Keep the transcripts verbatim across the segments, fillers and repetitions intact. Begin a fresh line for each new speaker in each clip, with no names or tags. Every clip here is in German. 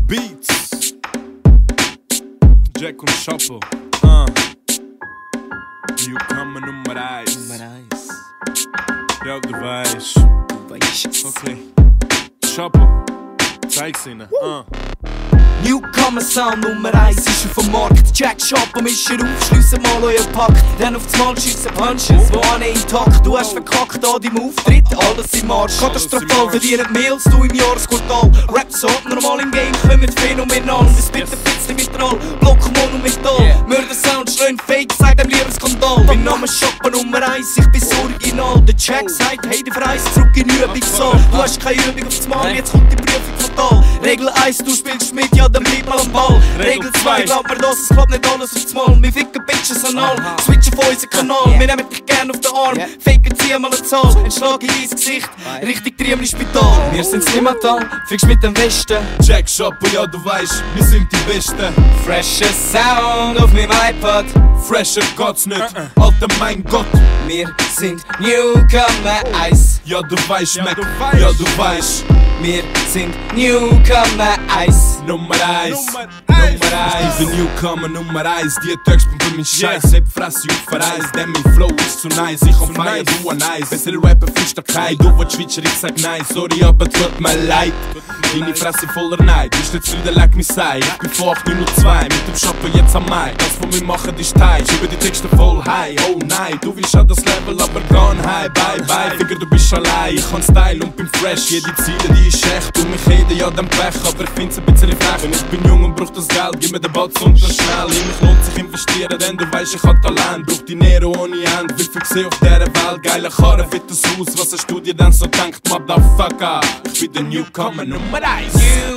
RoBeatz, Jack und Shapo. Uh. Newcomer Nummer eins.
Nummer eins.
Ja, du weißt.
Du weißt.
Okay. Shapo, zeig's ihnen. Uh.
Newcomer Sound Nummer eins ist auf dem Markt. Jack Shapo mischt auf, schliessen mal euren Pack. Dann auf das Mal schiessen Punches, wo alle intakt. Du hast verkackt an deinem Auftritt, alles im Marsch. Katastrophal verdienen Mails, du im Jahresquartal. Rap-Sorten normal im Game, kommen phänomenal. Wir spitten ein bisschen mit Roll, Block monumental. Yeah. Mörder-Sound, schreien Fake, sagt dem lieber Skandal. Mein Name ist Shapo Nummer eins, ich bin's Original. Der Jack sagt, hey, der Verreis zurück in Übungssaal. Du hast keine Übung auf das Mal, jetzt kommt die Prüfung fatal. Regel eins, du spielst mit, ja, dann bleib mal am Ball. Regel zwei, glaub mir das, es klappt nicht alles aufs Mal. Wir ficken Bitches anal, switchen von unserem Kanal. Wir nehmen dich gern auf den Arm, faken ziehen mal eine Zahl. Ein Schlag in dein Gesicht, richtig Triemli Spital. Wir sind's Limmatal, fickst mit dem Westen.
Jack Shapo, ja du weißt, wir sind die Besten.
Fresher Sound auf meinem iPod.
Fresher geht's nicht, uh -uh. Alter mein Gott.
Wir sind Newcomer eins.
Ja du weißt, Mac, ja du weißt.
Wir sind Newcomer eins.
Nummer eins, Nummer eins. Ich bin Newcomer Nummer eins. Die Text bei mein Scheiß, heb Fresse auf Verreis. Denn mein Flow ist zu nice, ich komm feiern, du an Eis. Besser Rapper findest du kein, du willst Schweizer, ich sag nein. Sorry, aber tut mir leid. Deine Fresse voller Neid, ist nicht zufrieden, leck mich sei. Ich bin von acht neun null zwei, mit dem Shapo jetzt am Mai. Das von mir machen ist teil, über die Texte voll high. Oh nein, du willst an das Level, aber gone high. Bye bye, Digga, du bist allein. Ich kann Style und bin fresh, jede Ziele, die ist echt. Und mich jeder, ja, dann Pech, aber ich find's ein bisschen frech. Ich bin jung und brauch das Geld, gib mir den Ball und das schnell. In mich lohnt sich investieren, denn du weißt, ich hab Talent. Brauch die Nero ohne End, wie viel gesehen auf dieser Welt. Geile Karre, fettes Haus, was hast du dir denn so denkt, Motherfucker? Ich bin der Newcomer Nummer eins.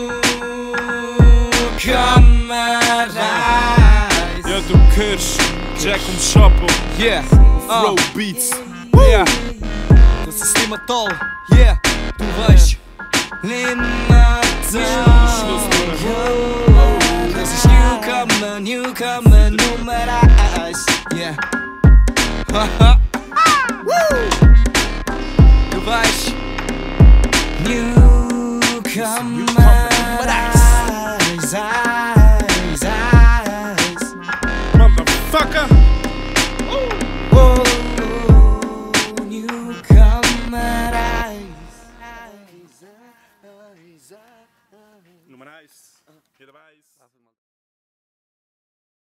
Newcomer eins.
Ja, du hörst Jack und Shapo.
Yeah.
Auf RoBeatz.
Yeah. Das ist Limmatal. Yeah. Du weißt. Limmatal. Das ist Newcomer, Newcomer Nummer eins. Yeah. Haha. Du weißt. Newcomer eins. Eins, eins.
Motherfucker.
Oh, Newcomer eins.
Nummer eins. Jeder weiß.